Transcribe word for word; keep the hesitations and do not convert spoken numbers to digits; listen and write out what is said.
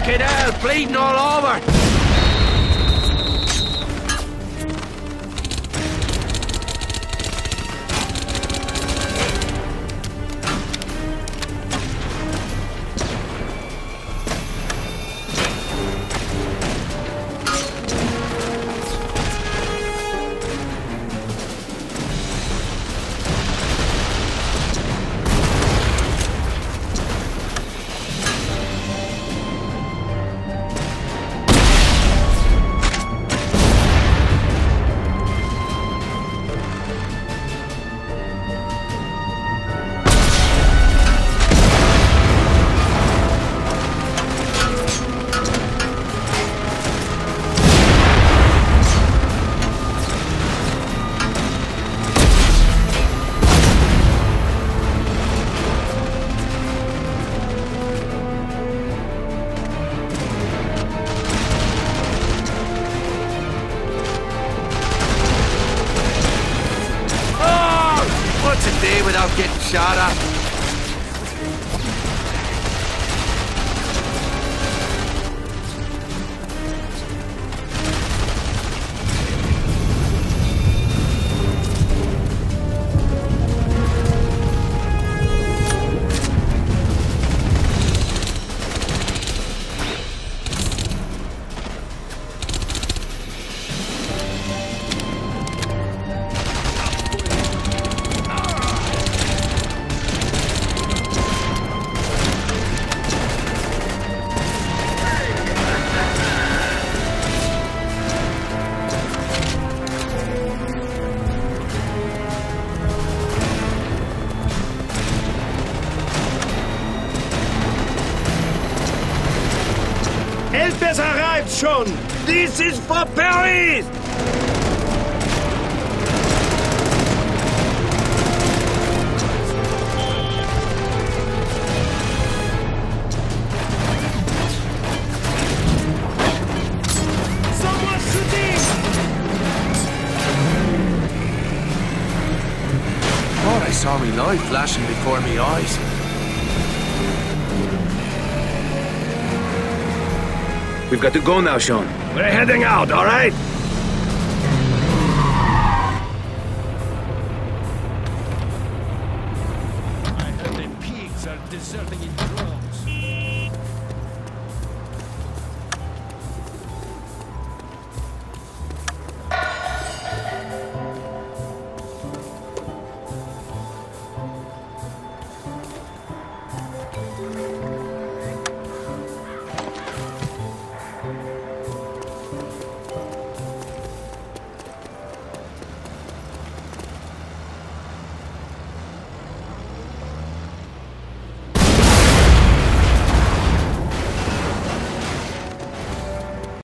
Fucking hell, bleeding all over! Without getting shot at. Help has arrived, schon! This is for Paris! Someone shooting! Thought I saw me light flashing before me eyes. We've got to go now, Sean. We're heading out, all right? I heard the pigs are deserting in droves.